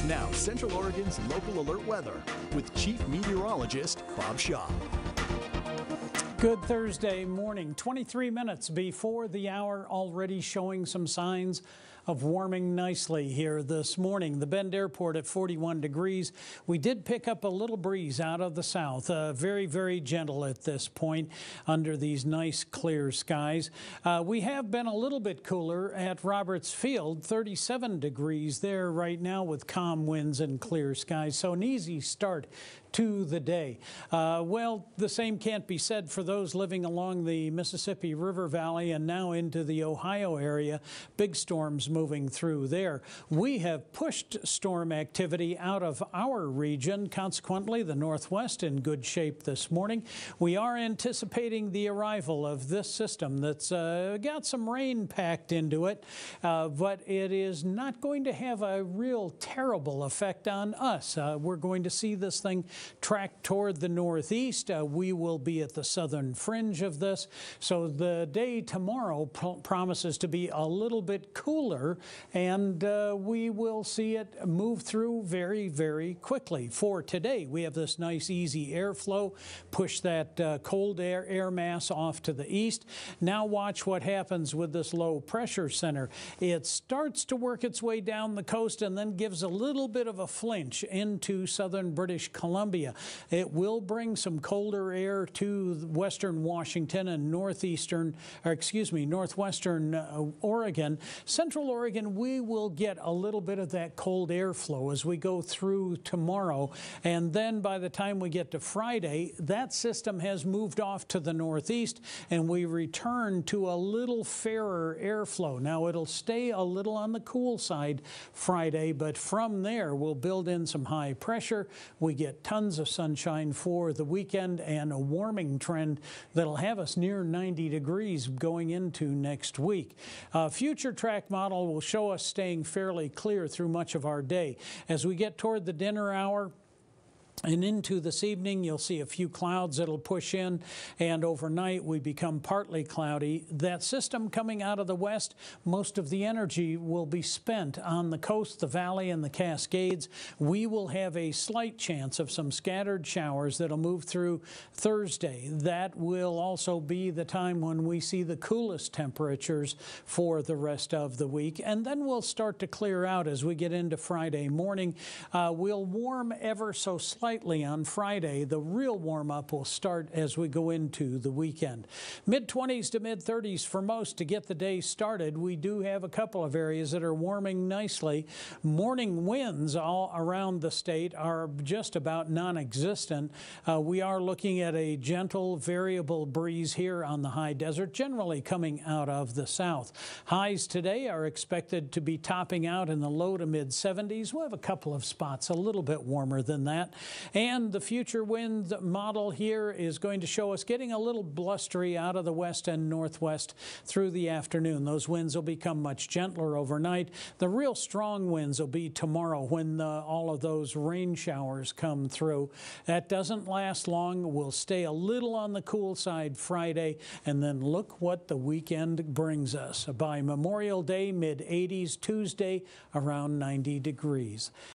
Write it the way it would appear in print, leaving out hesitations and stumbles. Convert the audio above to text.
Now, Central Oregon's local alert weather with Chief Meteorologist Bob Shaw. Good Thursday morning, 23 minutes before the hour, already showing some signs of warming nicely here this morning. The Bend Airport at 41 degrees. We did pick up a little breeze out of the south, very, very gentle at this point under these nice clear skies. We have been a little bit cooler at Roberts Field, 37 degrees there right now with calm winds and clear skies. So an easy start to the day. Well, the same can't be said for those living along the Mississippi River Valley and now into the Ohio area. Big storms moving through there. We have pushed storm activity out of our region. Consequently, the Northwest in good shape this morning. We are anticipating the arrival of this system that's got some rain packed into it, but it is not going to have a real terrible effect on us. We're going to see this thing track toward the northeast. We will be at the southern fringe of this. So the day tomorrow promises to be a little bit cooler, and we will see it move through very, very quickly. For today, we have this nice easy airflow, push that cold air mass off to the east. Now watch what happens with this low pressure center. It starts to work its way down the coast and then gives a little bit of a flinch into southern British Columbia. It will bring some colder air to western Washington and northwestern Oregon. Central Oregon, we will get a little bit of that cold airflow as we go through tomorrow. And then by the time we get to Friday, that system has moved off to the northeast and we return to a little fairer airflow. Now it'll stay a little on the cool side Friday, but from there we'll build in some high pressure. We get tons of sunshine for the weekend and a warming trend that'll have us near 90 degrees going into next week. Future track model will show us staying fairly clear through much of our day. As we get toward the dinner hour and into this evening, you'll see a few clouds that'll push in, and overnight we become partly cloudy. That system coming out of the west, most of the energy will be spent on the coast, the valley, and the Cascades. We will have a slight chance of some scattered showers that'll move through Thursday. That will also be the time when we see the coolest temperatures for the rest of the week, and then we'll start to clear out as we get into Friday morning. We'll warm ever so slightly on Friday. The real warm-up will start as we go into the weekend. Mid-20s to mid-30s for most to get the day started. We do have a couple of areas that are warming nicely. Morning winds all around the state are just about non-existent. We are looking at a gentle variable breeze here on the high desert, generally coming out of the south. Highs today are expected to be topping out in the low to mid-70s. We'll have a couple of spots a little bit warmer than that. And the future wind model here is going to show us getting a little blustery out of the west and northwest through the afternoon. Those winds will become much gentler overnight. The real strong winds will be tomorrow when all of those rain showers come through. That doesn't last long. We'll stay a little on the cool side Friday, and then look what the weekend brings us. By Memorial Day, mid-80s, Tuesday around 90 degrees.